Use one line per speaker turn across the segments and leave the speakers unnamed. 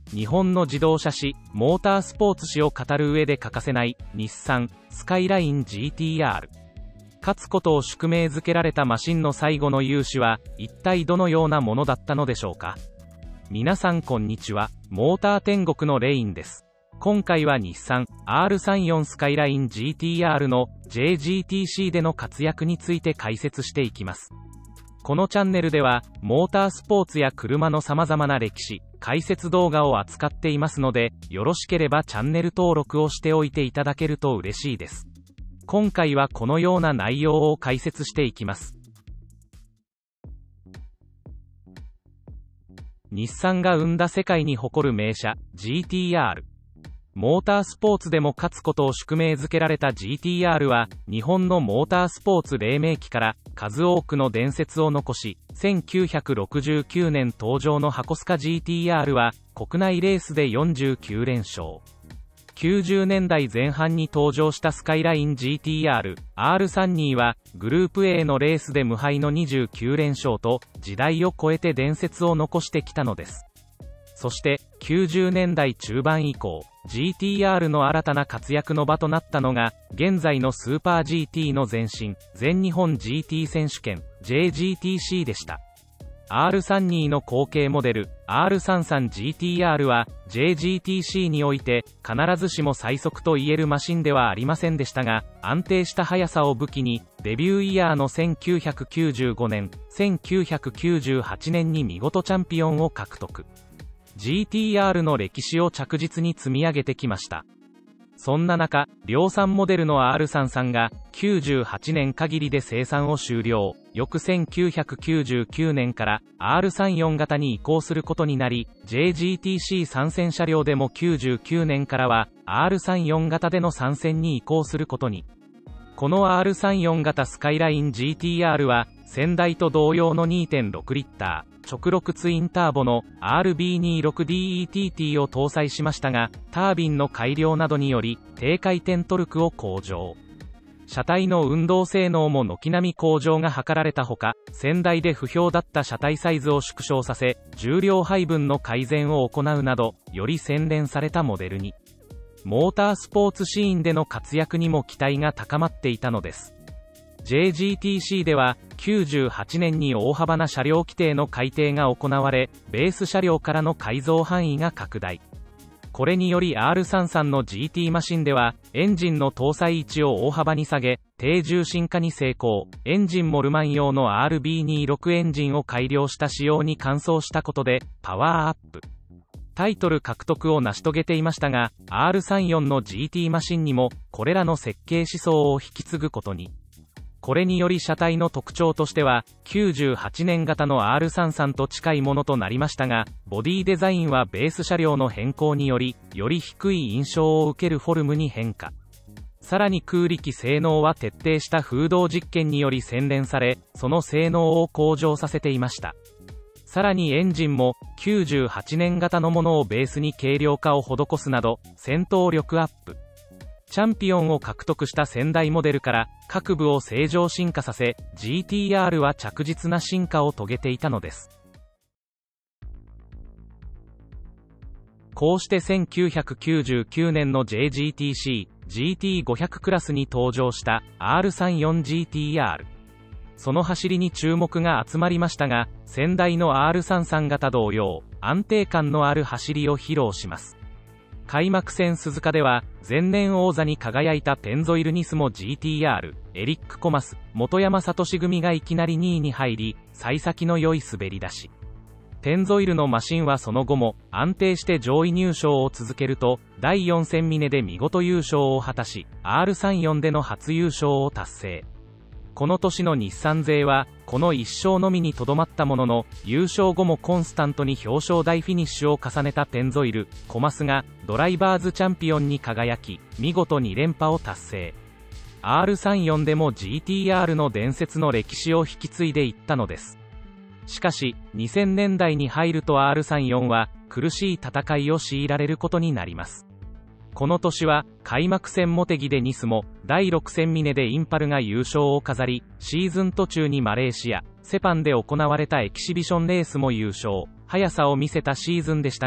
日本の自動車史、モータースポーツ史を語る上で欠かせない日産スカイライン GTR。勝つことを宿命づけられたマシンの最後の雄姿は一体どのようなものだったのでしょうか。皆さんこんにちは。モーター天国のレインです。今回は日産 R34 スカイライン GTR の JGTC での活躍について解説していきます。このチャンネルではモータースポーツや車の様々な歴史、解説動画を扱っていますので、よろしければチャンネル登録をしておいていただけると嬉しいです。今回はこのような内容を解説していきます。日産が生んだ世界に誇る名車 GTR。モータースポーツでも勝つことを宿命づけられた GTR は、日本のモータースポーツ黎明期から数多くの伝説を残し、1969年登場の箱スカ GTR は国内レースで49連勝。90年代前半に登場したスカイライン GTR R32 はグループ A のレースで無敗の29連勝と時代を超えて伝説を残してきたのです。そして90年代中盤以降、GTR の新たな活躍の場となったのが現在のスーパー GT の前身、全日本 GT 選手権 JGTC でした。R32 の後継モデル R33GTR は JGTC において必ずしも最速と言えるマシンではありませんでしたが、安定した速さを武器にデビューイヤーの1995年、1998年に見事チャンピオンを獲得。GTR の歴史を着実に積み上げてきました。そんな中、量産モデルの R33 が98年限りで生産を終了。翌1999年から R34 型に移行することになり、JGTC 参戦車両でも99年からは R34 型での参戦に移行することに。この R34 型スカイライン GTR は、先代と同様の 2.6 リッター。直6ツインターボの RB26DETT を搭載しましたが、タービンの改良などにより低回転トルクを向上。車体の運動性能も軒並み向上が図られたほか、先代で不評だった車体サイズを縮小させ、重量配分の改善を行うなど、より洗練されたモデルに。モータースポーツシーンでの活躍にも期待が高まっていたのです。JGTC では98年に大幅な車両規定の改定が行われ、ベース車両からの改造範囲が拡大。これにより R33 の GT マシンではエンジンの搭載位置を大幅に下げ、低重心化に成功。エンジンもルマン用の RB26 エンジンを改良した仕様に換装したことでパワーアップ。タイトル獲得を成し遂げていましたが、 R34 の GT マシンにもこれらの設計思想を引き継ぐことに。これにより車体の特徴としては、98年型の R33 と近いものとなりましたが、ボディデザインはベース車両の変更により、より低い印象を受けるフォルムに変化。さらに空力性能は徹底した風洞実験により洗練され、その性能を向上させていました。さらにエンジンも、98年型のものをベースに軽量化を施すなど、戦闘力アップ。チャンピオンを獲得した先代モデルから各部を正常進化させ、GTR は着実な進化を遂げていたのです。こうして1999年の JGTC、GT500 クラスに登場した R34GTR。その走りに注目が集まりましたが、先代の R33 型同様、安定感のある走りを披露します。開幕戦鈴鹿では前年王座に輝いたペンゾイルニスモ GTR、エリック・コマス、本山聡組がいきなり2位に入り、幸先の良い滑り出し。ペンゾイルのマシンはその後も安定して上位入賞を続けると、第4戦峰で見事優勝を果たし、R34 での初優勝を達成。この年の日産勢はこの1勝のみにとどまったものの、優勝後もコンスタントに表彰台フィニッシュを重ねたペンゾイル、コマスがドライバーズチャンピオンに輝き、見事2連覇を達成。R34 でも GTR の伝説の歴史を引き継いでいったのです。しかし2000年代に入ると R34 は苦しい戦いを強いられることになります。この年は開幕戦モテギでニスモ、第6戦峰でインパルが優勝を飾り、シーズン途中にマレーシア、セパンで行われたエキシビションレースも優勝、速さを見せたシーズンでしたが、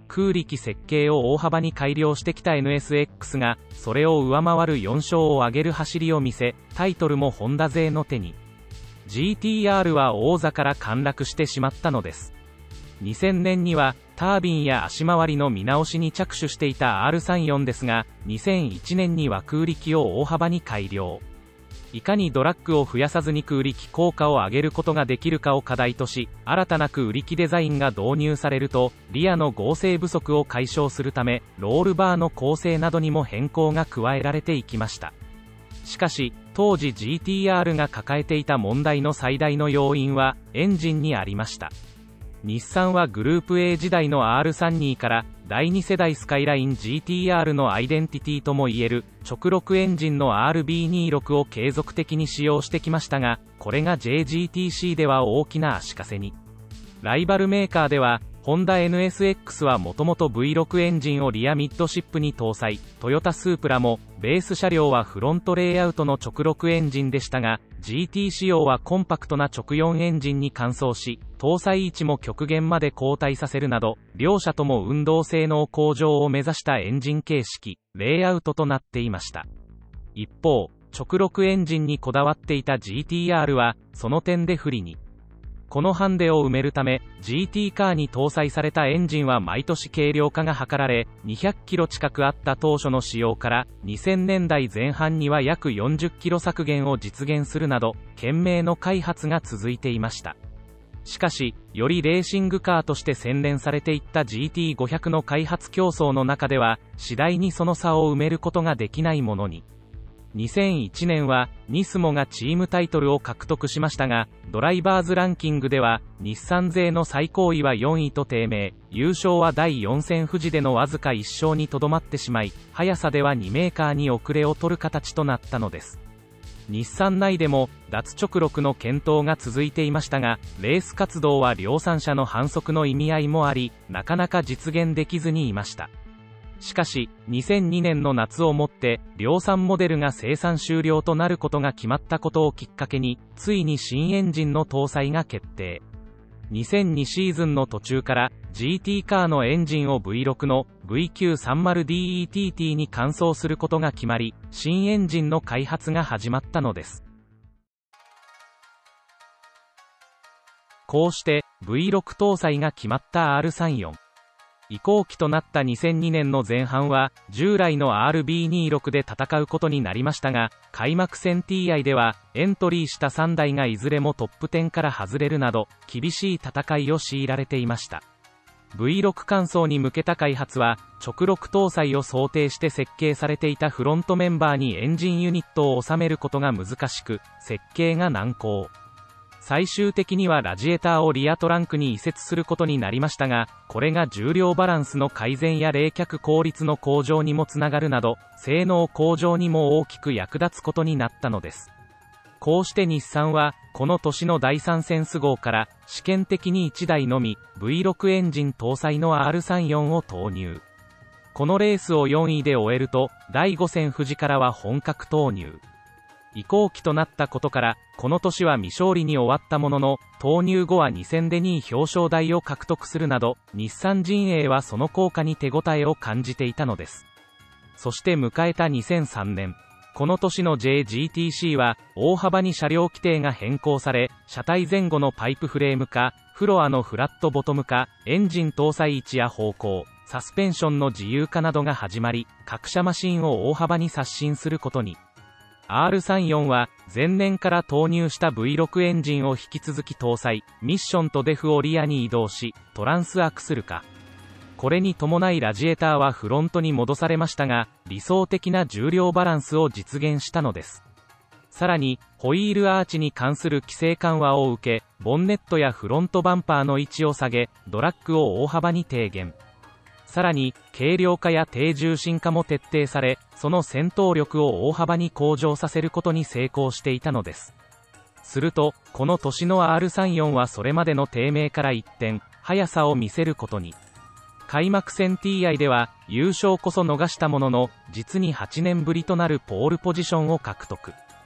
空力設計を大幅に改良してきた NSX が、それを上回る4勝を挙げる走りを見せ、タイトルもホンダ勢の手に。GTR は王座から陥落してしまったのです。2000年には、タービンや足回りの見直しに着手していた R34 ですが、2001年には空力を大幅に改良。いかにドラッグを増やさずに空力効果を上げることができるかを課題とし、新たな空力デザインが導入されると、リアの剛性不足を解消するため、ロールバーの構成などにも変更が加えられていきました。しかし、当時 GTR が抱えていた問題の最大の要因は、エンジンにありました。日産はグループ A 時代の R32 から第2世代スカイライン GTR のアイデンティティともいえる直6エンジンの RB26 を継続的に使用してきましたが、これが JGTC では大きな足かせに。ライバルメーカーでは、ホンダ NSX はもともと V6 エンジンをリアミッドシップに搭載、トヨタスープラも、ベース車両はフロントレイアウトの直6エンジンでしたが、GT 仕様はコンパクトな直4エンジンに換装し、搭載位置も極限まで後退させるなど、両社とも運動性能向上を目指したエンジン形式、レイアウトとなっていました。一方、直6エンジンにこだわっていた GTR は、その点で不利に。このハンデを埋めるため、GT カーに搭載されたエンジンは毎年軽量化が図られ、200キロ近くあった当初の使用から、2000年代前半には約40キロ削減を実現するなど、懸命の開発が続いていました。しかし、よりレーシングカーとして洗練されていった GT500 の開発競争の中では、次第にその差を埋めることができないものに。2001年はニスモがチームタイトルを獲得しましたが、ドライバーズランキングでは日産勢の最高位は4位と低迷、優勝は第4戦富士でのわずか1勝にとどまってしまい、速さでは2メーカーに遅れを取る形となったのです。日産内でも脱直6の検討が続いていましたが、レース活動は量産車の反則の意味合いもあり、なかなか実現できずにいました。しかし、2002年の夏をもって、量産モデルが生産終了となることが決まったことをきっかけに、ついに新エンジンの搭載が決定。2002シーズンの途中から、GT カーのエンジンを V6 の VQ30DETT に換装することが決まり、新エンジンの開発が始まったのです。こうして、V6 搭載が決まった R34。移行期となった2002年の前半は、従来の RB26 で戦うことになりましたが、開幕戦 TI では、エントリーした3台がいずれもトップ10から外れるなど、厳しい戦いを強いられていました。V6 換装に向けた開発は、直6搭載を想定して設計されていたフロントメンバーにエンジンユニットを収めることが難しく、設計が難航。最終的にはラジエーターをリアトランクに移設することになりましたが、これが重量バランスの改善や冷却効率の向上にもつながるなど、性能向上にも大きく役立つことになったのです。こうして日産は、この年の第3センス号から、試験的に1台のみ、V6 エンジン搭載の R34 を投入。このレースを4位で終えると、第5戦富士からは本格投入。移行期となったことから、この年は未勝利に終わったものの、投入後は2戦で2位表彰台を獲得するなど、日産陣営はその効果に手応えを感じていたのです。そして迎えた2003年。この年の JGTC は、大幅に車両規定が変更され、車体前後のパイプフレーム化、フロアのフラットボトム化、エンジン搭載位置や方向、サスペンションの自由化などが始まり、各社マシンを大幅に刷新することに。R34 は前年から投入した V6 エンジンを引き続き搭載、ミッションとデフをリアに移動し、トランスアクスル化。これに伴いラジエーターはフロントに戻されましたが、理想的な重量バランスを実現したのです。さらに、ホイールアーチに関する規制緩和を受け、ボンネットやフロントバンパーの位置を下げ、ドラッグを大幅に低減。さらに、軽量化や低重心化も徹底され、その戦闘力を大幅に向上させることに成功していたのです。すると、この年の R34 はそれまでの低迷から一転、速さを見せることに。開幕戦 TI では、優勝こそ逃したものの、実に8年ぶりとなるポールポジションを獲得。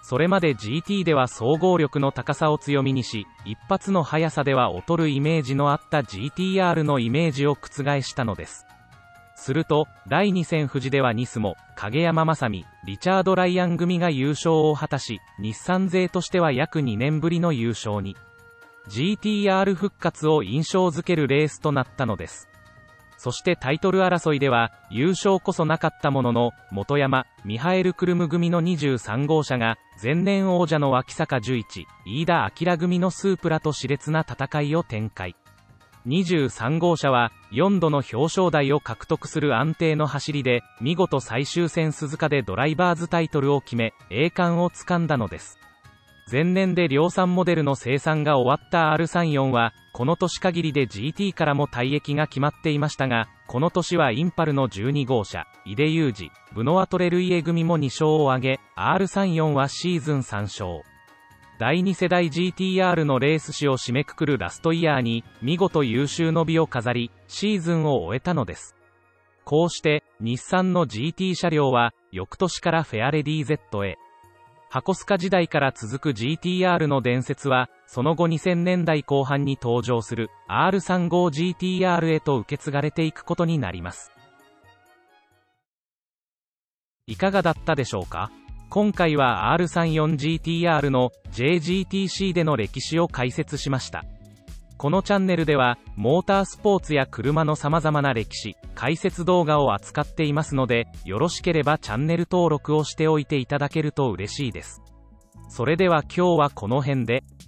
それまで GT では総合力の高さを強みにし、一発の速さでは劣るイメージのあった GTR のイメージを覆したのです。すると、第2戦富士ではニスモ、影山正美、リチャード・ライアン組が優勝を果たし、日産勢としては約2年ぶりの優勝に、GTR 復活を印象づけるレースとなったのです。そしてタイトル争いでは、優勝こそなかったものの、本山、ミハエル・クルム組の23号車が、前年王者の脇坂十一、飯田明組のスープラと熾烈な戦いを展開。23号車は、4度の表彰台を獲得する安定の走りで、見事最終戦鈴鹿でドライバーズタイトルを決め、栄冠をつかんだのです。前年で量産モデルの生産が終わった R34 は、この年限りで GT からも退役が決まっていましたが、この年はインパルの12号車、井出裕二、ブノワトレルイエ組も2勝を挙げ、R34 はシーズン3勝。第2世代 GTR のレース史を締めくくるラストイヤーに、見事優秀の美を飾り、シーズンを終えたのです。こうして、日産の GT 車両は、翌年からフェアレディ Z へ。箱スカ時代から続く GTR の伝説は、その後2000年代後半に登場する R35GTR へと受け継がれていくことになります。いかがだったでしょうか？今回は R34GTR の JGTC での歴史を解説しました。このチャンネルでは、モータースポーツや車の様々な歴史、解説動画を扱っていますので、よろしければチャンネル登録をしておいていただけると嬉しいです。それでは今日はこの辺で。